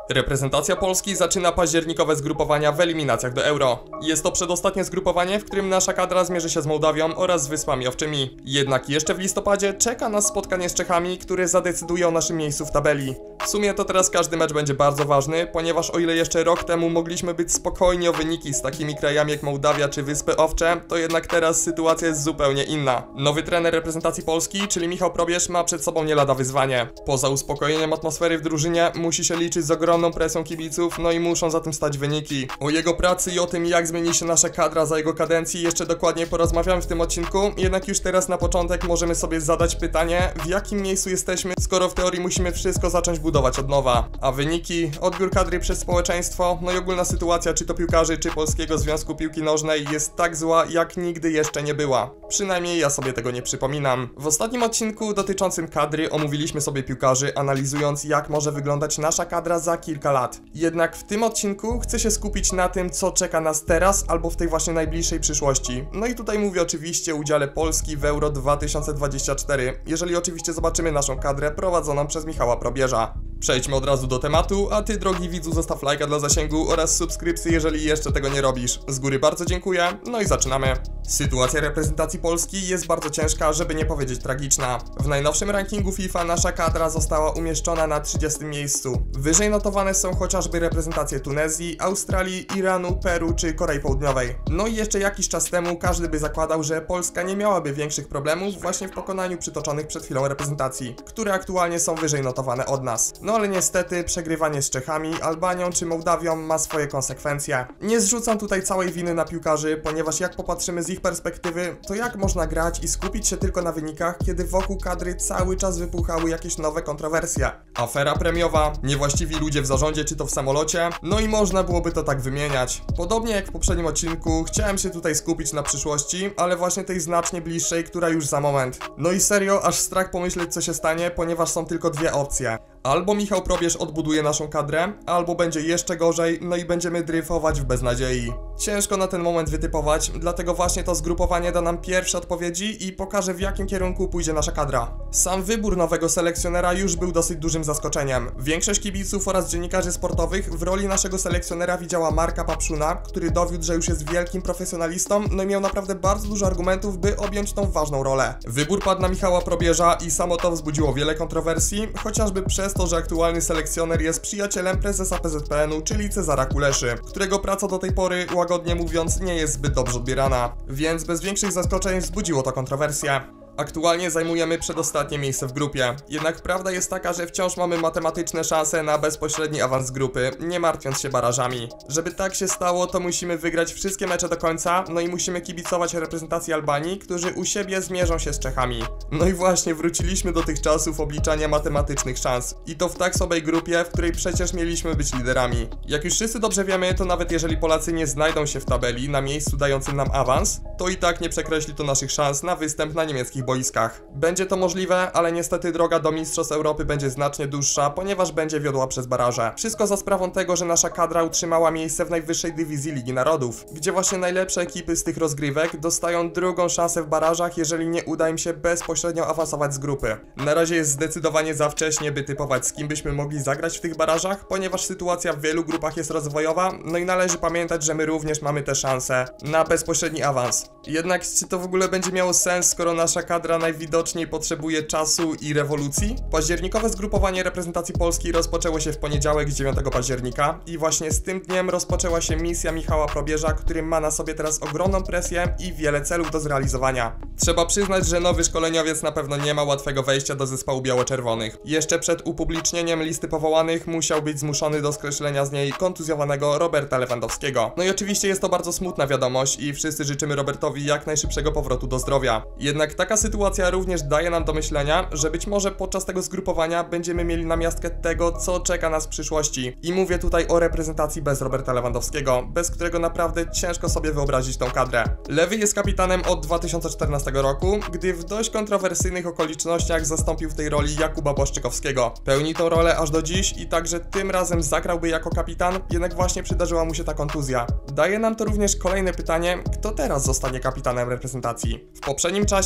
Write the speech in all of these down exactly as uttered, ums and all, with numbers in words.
Reprezentacja Polski zaczyna październikowe zgrupowania w eliminacjach do Euro. Jest to przedostatnie zgrupowanie, w którym nasza kadra zmierzy się z Mołdawią oraz z Wyspami Owczymi. Jednak jeszcze w listopadzie czeka nas spotkanie z Czechami, które zadecyduje o naszym miejscu w tabeli. W sumie to teraz każdy mecz będzie bardzo ważny, ponieważ o ile jeszcze rok temu mogliśmy być spokojni o wyniki z takimi krajami jak Mołdawia czy Wyspy Owcze, to jednak teraz sytuacja jest zupełnie inna. Nowy trener reprezentacji Polski, czyli Michał Probierz, ma przed sobą nie lada wyzwanie. Poza uspokojeniem atmosfery w drużynie musi się liczyć z ogromną presją kibiców, no i muszą za tym stać wyniki. O jego pracy i o tym, jak zmieni się nasza kadra za jego kadencji, jeszcze dokładnie porozmawiamy w tym odcinku, jednak już teraz na początek możemy sobie zadać pytanie, w jakim miejscu jesteśmy, skoro w teorii musimy wszystko zacząć budować od nowa. A wyniki, odbiór kadry przez społeczeństwo, no i ogólna sytuacja czy to piłkarzy, czy Polskiego Związku Piłki Nożnej jest tak zła, jak nigdy jeszcze nie była. Przynajmniej ja sobie tego nie przypominam. W ostatnim odcinku dotyczącym kadry omówiliśmy sobie piłkarzy, analizując, jak może wyglądać nasza kadra za kilka lat. Jednak w tym odcinku chcę się skupić na tym, co czeka nas teraz albo w tej właśnie najbliższej przyszłości. No i tutaj mówię oczywiście o udziale Polski w Euro dwa tysiące dwudziestym czwartym, jeżeli oczywiście zobaczymy naszą kadrę prowadzoną przez Michała Probierza. Przejdźmy od razu do tematu, a ty, drogi widzu, zostaw lajka dla zasięgu oraz subskrypcję, jeżeli jeszcze tego nie robisz. Z góry bardzo dziękuję, no i zaczynamy. Sytuacja reprezentacji Polski jest bardzo ciężka, żeby nie powiedzieć tragiczna. W najnowszym rankingu FIFA nasza kadra została umieszczona na trzydziestym miejscu. Wyżej notowane są chociażby reprezentacje Tunezji, Australii, Iranu, Peru czy Korei Południowej. No i jeszcze jakiś czas temu każdy by zakładał, że Polska nie miałaby większych problemów właśnie w pokonaniu przytoczonych przed chwilą reprezentacji, które aktualnie są wyżej notowane od nas. No ale niestety przegrywanie z Czechami, Albanią czy Mołdawią ma swoje konsekwencje. Nie zrzucam tutaj całej winy na piłkarzy, ponieważ jak popatrzymy z ich perspektywy, to jak można grać i skupić się tylko na wynikach, kiedy wokół kadry cały czas wypuchały jakieś nowe kontrowersje. Afera premiowa, niewłaściwi ludzie w zarządzie czy to w samolocie, no i można byłoby to tak wymieniać. Podobnie jak w poprzednim odcinku, chciałem się tutaj skupić na przyszłości, ale właśnie tej znacznie bliższej, która już za moment. No i serio, aż strach pomyśleć, co się stanie, ponieważ są tylko dwie opcje. Albo Michał Probierz odbuduje naszą kadrę, albo będzie jeszcze gorzej, no i będziemy dryfować w beznadziei. Ciężko na ten moment wytypować, dlatego właśnie to zgrupowanie da nam pierwsze odpowiedzi i pokaże, w jakim kierunku pójdzie nasza kadra. Sam wybór nowego selekcjonera już był dosyć dużym zaskoczeniem. Większość kibiców oraz dziennikarzy sportowych w roli naszego selekcjonera widziała Marka Papszuna, który dowiódł, że już jest wielkim profesjonalistą, no i miał naprawdę bardzo dużo argumentów, by objąć tą ważną rolę. Wybór padł na Michała Probierza i samo to wzbudziło wiele kontrowersji, chociażby przez to, że aktualny selekcjoner jest przyjacielem prezesa P Z P N u, czyli Cezara Kuleszy, którego praca do tej pory, łagodnie mówiąc, nie jest zbyt dobrze odbierana, więc bez większych zaskoczeń wzbudziło to kontrowersję. Aktualnie zajmujemy przedostatnie miejsce w grupie, jednak prawda jest taka, że wciąż mamy matematyczne szanse na bezpośredni awans grupy, nie martwiąc się barażami. Żeby tak się stało, to musimy wygrać wszystkie mecze do końca, no i musimy kibicować reprezentacji Albanii, którzy u siebie zmierzą się z Czechami. No i właśnie wróciliśmy do tych czasów obliczania matematycznych szans. I to w tak słabej grupie, w której przecież mieliśmy być liderami. Jak już wszyscy dobrze wiemy, to nawet jeżeli Polacy nie znajdą się w tabeli na miejscu dającym nam awans, to i tak nie przekreśli to naszych szans na występ na niemieckich boiskach. Będzie to możliwe, ale niestety droga do Mistrzostw Europy będzie znacznie dłuższa, ponieważ będzie wiodła przez baraże. Wszystko za sprawą tego, że nasza kadra utrzymała miejsce w najwyższej dywizji Ligi Narodów, gdzie właśnie najlepsze ekipy z tych rozgrywek dostają drugą szansę w barażach, jeżeli nie uda im się bezpośrednio awansować z grupy. Na razie jest zdecydowanie za wcześnie, by typować, z kim byśmy mogli zagrać w tych barażach, ponieważ sytuacja w wielu grupach jest rozwojowa, no i należy pamiętać, że my również mamy te szanse na bezpośredni awans. Jednak czy to w ogóle będzie miało sens, skoro nasza kadra najwidoczniej potrzebuje czasu i rewolucji? Październikowe zgrupowanie reprezentacji Polski rozpoczęło się w poniedziałek dziewiątego października i właśnie z tym dniem rozpoczęła się misja Michała Probierza, który ma na sobie teraz ogromną presję i wiele celów do zrealizowania. Trzeba przyznać, że nowy szkoleniowiec na pewno nie ma łatwego wejścia do zespołu biało-czerwonych. Jeszcze przed upublicznieniem listy powołanych musiał być zmuszony do skreślenia z niej kontuzjowanego Roberta Lewandowskiego. No i oczywiście jest to bardzo smutna wiadomość i wszyscy życzymy Robertowi jak najszybszego powrotu do zdrowia. Jednak taka sytuacja również daje nam do myślenia, że być może podczas tego zgrupowania będziemy mieli namiastkę tego, co czeka nas w przyszłości. I mówię tutaj o reprezentacji bez Roberta Lewandowskiego, bez którego naprawdę ciężko sobie wyobrazić tą kadrę. Lewy jest kapitanem od dwa tysiące czternastego roku, gdy w dość kontrowersyjnych okolicznościach zastąpił w tej roli Jakuba Błaszczykowskiego. Pełni tą rolę aż do dziś i także tym razem zagrałby jako kapitan, jednak właśnie przydarzyła mu się ta kontuzja. Daje nam to również kolejne pytanie, kto teraz zostanie kapitanem reprezentacji. W poprzednim czasie, jeżeli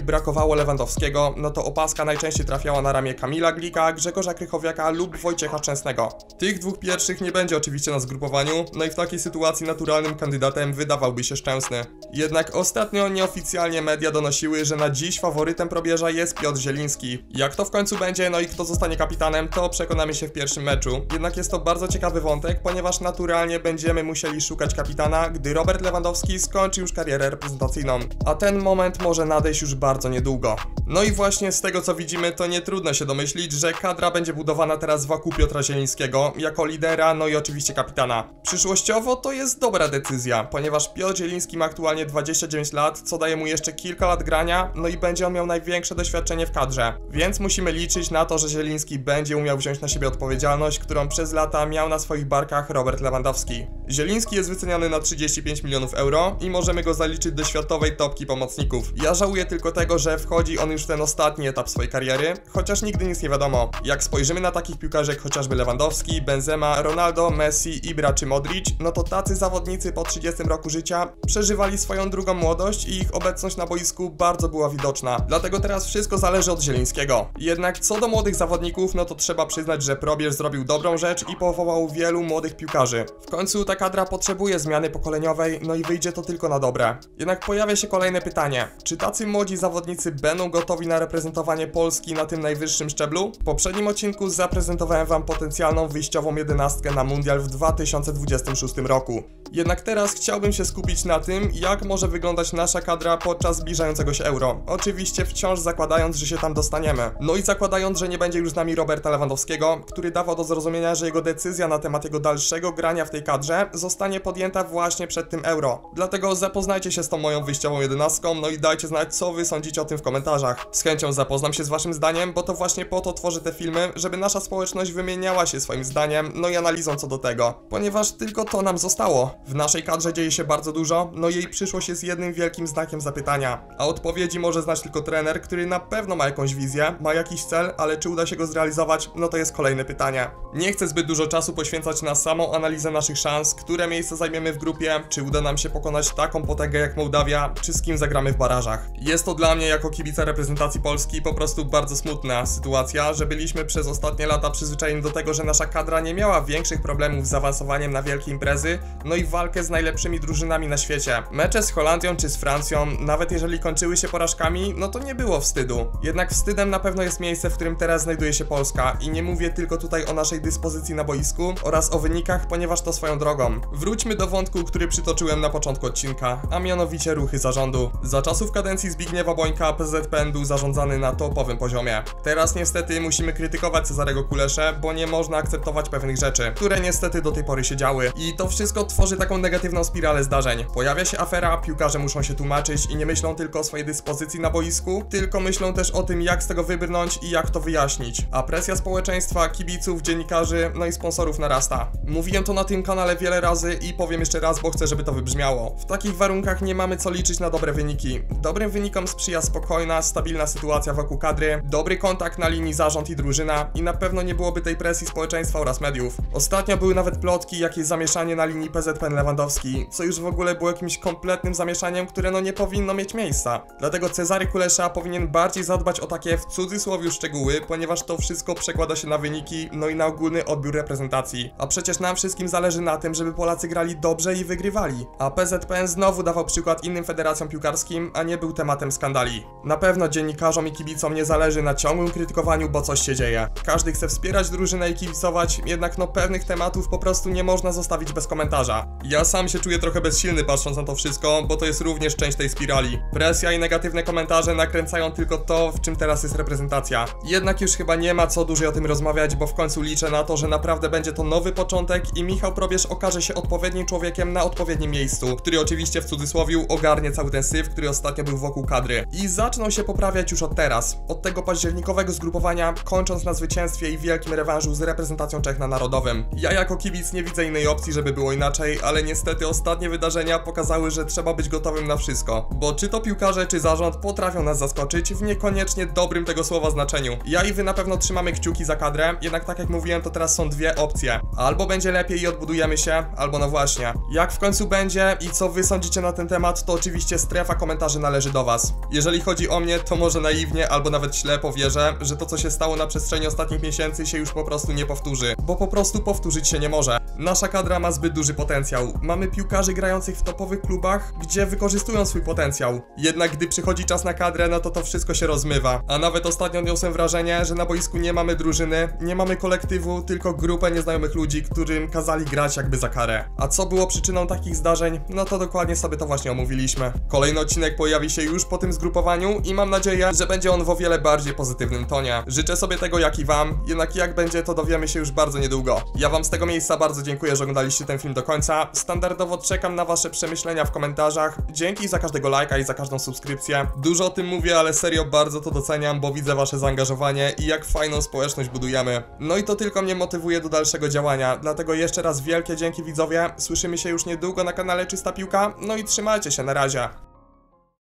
brakowało Lewandowskiego, no to opaska najczęściej trafiała na ramię Kamila Glika, Grzegorza Krychowiaka lub Wojciecha Szczęsnego. Tych dwóch pierwszych nie będzie oczywiście na zgrupowaniu, no i w takiej sytuacji naturalnym kandydatem wydawałby się Szczęsny. Jednak ostatnio nieoficjalnie media donosiły, że na dziś faworytem probierza jest Piotr Zieliński. Jak to w końcu będzie, no i kto zostanie kapitanem, to przekonamy się w pierwszym meczu. Jednak jest to bardzo ciekawy wątek, ponieważ naturalnie będziemy musieli szukać kapitana, gdy Robert Lewandowski skończy już karierę reprezentacyjną. A ten moment może nadejść już bardzo niedługo. No i właśnie z tego co widzimy, to nie trudno się domyślić, że kadra będzie budowana teraz wokół Piotra Zielińskiego, jako lidera, no i oczywiście kapitana. Przyszłościowo to jest dobra decyzja, ponieważ Piotr Zieliński ma aktualnie dwadzieścia dziewięć lat, co daje mu jeszcze kilka lat grania, no i będzie on miał największe doświadczenie w kadrze. Więc musimy liczyć na to, że Zieliński będzie umiał wziąć na siebie odpowiedzialność, którą przez lata miał na swoich barkach Robert Lewandowski. Zieliński jest wyceniany na trzydzieści pięć milionów euro i możemy go zaliczyć do światowej topki pomocników. Ja żałuję tylko tego, że wchodzi on już w ten ostatni etap swojej kariery, chociaż nigdy nic nie wiadomo. Jak spojrzymy na takich piłkarzy jak chociażby Lewandowski, Benzema, Ronaldo, Messi, Ibra czy Modric, no to tacy zawodnicy po trzydziestym roku życia przeżywali swoją drugą młodość i ich obecność na boisku bardzo była widoczna. Dlatego teraz wszystko zależy od Zielińskiego. Jednak co do młodych zawodników, no to trzeba przyznać, że probierz zrobił dobrą rzecz i powołał wielu młodych piłkarzy. W końcu ta kadra potrzebuje zmiany pokoleniowej, no i wyjdzie to tylko na dobre. Jednak pojawia się kolejne pytanie. Czy tacy młodzi zawodnicy będą gotowi na reprezentowanie Polski na tym najwyższym szczeblu? W poprzednim odcinku zaprezentowałem wam potencjalną wyjściową jedenastkę na mundial w dwa tysiące dwudziestym szóstym roku. Jednak teraz chciałbym się skupić na tym, jak może wyglądać nasza kadra podczas zbliżającego się Euro. Oczywiście wciąż zakładając, że się tam dostaniemy. No i zakładając, że nie będzie już z nami Roberta Lewandowskiego, który dawał do zrozumienia, że jego decyzja na temat jego dalszego grania w tej kadrze zostanie podjęta właśnie przed tym Euro. Dlatego zapoznajcie się z tą moją wyjściową jedenastką, no i dajcie znać, co wy sądzicie o tym w komentarzach. Z chęcią zapoznam się z waszym zdaniem, bo to właśnie po to tworzę te filmy, żeby nasza społeczność wymieniała się swoim zdaniem, no i analizą co do tego. Ponieważ tylko to nam zostało. W naszej kadrze dzieje się bardzo dużo, no jej przyszłość jest jednym wielkim znakiem zapytania. A odpowiedzi może znać tylko trener, który na pewno ma jakąś wizję, ma jakiś cel, ale czy uda się go zrealizować, no to jest kolejne pytanie. Nie chcę zbyt dużo czasu poświęcać na samą analizę naszych szans, które miejsce zajmiemy w grupie, czy uda nam się pokonać taką potęgę jak Mołdawia, czy z kim zagramy w barażach. Jest to dla mnie jako kibica reprezentacji Polski po prostu bardzo smutna sytuacja, że byliśmy przez ostatnie lata przyzwyczajeni do tego, że nasza kadra nie miała większych problemów z awansowaniem na wielkie imprezy, no i walkę z najlepszymi drużynami na świecie. Mecze z Holandią czy z Francją, nawet jeżeli kończyły się porażkami, no to nie było wstydu. Jednak wstydem na pewno jest miejsce, w którym teraz znajduje się Polska i nie mówię tylko tutaj o naszej dyspozycji na boisku oraz o wynikach, ponieważ to swoją drogą. Wróćmy do wątku, który przytoczyłem na początku odcinka, a mianowicie ruchy zarządu. Za czasów kadencji Zbigniewa Bońka P Z P N był zarządzany na topowym poziomie. Teraz niestety musimy krytykować Cezarego Kuleszę, bo nie można akceptować pewnych rzeczy, które niestety do tej pory się działy. I to wszystko tworzy taką negatywną spiralę zdarzeń. Pojawia się afera, piłkarze muszą się tłumaczyć i nie myślą tylko o swojej dyspozycji na boisku, tylko myślą też o tym, jak z tego wybrnąć i jak to wyjaśnić. A presja społeczeństwa, kibiców, dziennikarzy, no i sponsorów narasta. Mówiłem to na tym kanale wiele razy i powiem jeszcze raz, bo chcę, żeby to wybrzmiało. W takich warunkach nie mamy co liczyć na dobre wyniki. Dobrym wynikom sprzyja spokojna, stabilna sytuacja wokół kadry, dobry kontakt na linii zarząd i drużyna i na pewno nie byłoby tej presji społeczeństwa oraz mediów. Ostatnio były nawet plotki, jakieś zamieszanie na linii P Z P N Lewandowski, co już w ogóle było jakimś kompletnym zamieszaniem, które no nie powinno mieć miejsca. Dlatego Cezary Kulesza powinien bardziej zadbać o takie w cudzysłowie szczegóły, ponieważ to wszystko przekłada się na wyniki, no i na ogólny odbiór reprezentacji. A przecież nam wszystkim zależy na tym, żeby Polacy grali dobrze i wygrywali. A P Z P N znowu dawał przykład innym federacjom piłkarskim, a nie był tematem skandali. Na pewno dziennikarzom i kibicom nie zależy na ciągłym krytykowaniu, bo coś się dzieje. Każdy chce wspierać drużynę i kibicować, jednak no pewnych tematów po prostu nie można zostawić bez komentarza. Ja sam się czuję trochę bezsilny patrząc na to wszystko, bo to jest również część tej spirali. Presja i negatywne komentarze nakręcają tylko to, w czym teraz jest reprezentacja. Jednak już chyba nie ma co dłużej o tym rozmawiać, bo w końcu liczę na to, że naprawdę będzie to nowy początek i Michał Probierz okaże się odpowiednim człowiekiem na odpowiednim miejscu, który oczywiście w cudzysłowie ogarnie cały ten syf, który ostatnio był wokół kadry. I zaczną się poprawiać już od teraz, od tego październikowego zgrupowania, kończąc na zwycięstwie i wielkim rewanżu z reprezentacją Czech na Narodowym. Ja jako kibic nie widzę innej opcji, żeby było inaczej, ale niestety ostatnie wydarzenia pokazały, że trzeba być gotowym na wszystko. Bo czy to piłkarze, czy zarząd potrafią nas zaskoczyć w niekoniecznie dobrym tego słowa znaczeniu. Ja i wy na pewno trzymamy kciuki za kadrę, jednak tak jak mówiłem, to teraz są dwie opcje. Albo będzie lepiej i odbudujemy się, albo no właśnie. Jak w końcu będzie i co wy sądzicie na ten temat, to oczywiście strefa komentarzy należy do was. Jeżeli chodzi o mnie, to może naiwnie albo nawet ślepo wierzę, że to co się stało na przestrzeni ostatnich miesięcy się już po prostu nie powtórzy. Bo po prostu powtórzyć się nie może. Nasza kadra ma zbyt duży potencjał. Mamy piłkarzy grających w topowych klubach, gdzie wykorzystują swój potencjał. Jednak gdy przychodzi czas na kadrę, no to to wszystko się rozmywa. A nawet ostatnio odniosłem wrażenie, że na boisku nie mamy drużyny, nie mamy kolektywu, tylko grupę nieznajomych ludzi, którym kazali grać jakby za karę. A co było przyczyną takich zdarzeń? No to dokładnie sobie to właśnie omówiliśmy. Kolejny odcinek pojawi się już po tym zgrupowaniu i mam nadzieję, że będzie on w o wiele bardziej pozytywnym tonie. Życzę sobie tego jak i wam, jednak jak będzie, to dowiemy się już bardzo niedługo. Ja wam z tego miejsca bardzo dziękuję, że oglądaliście ten film do końca. Standardowo czekam na wasze przemyślenia w komentarzach. Dzięki za każdego lajka i za każdą subskrypcję. Dużo o tym mówię, ale serio bardzo to doceniam, bo widzę wasze zaangażowanie i jak fajną społeczność budujemy. No i to tylko mnie motywuje do dalszego działania, dlatego jeszcze raz wielkie dzięki widzowie. Słyszymy się już niedługo na kanale Czysta Piłka, no i trzymajcie się, na razie.